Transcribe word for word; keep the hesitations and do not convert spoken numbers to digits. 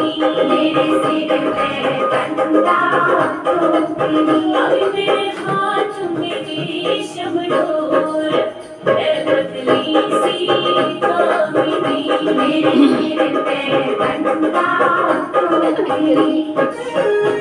मेरे सिर पे गंगा टोकरी, अब मेरे हाथ में रेशम डोर, मैं पतली सी कामिनी, मेरे सिर पे गंगा टोकरी।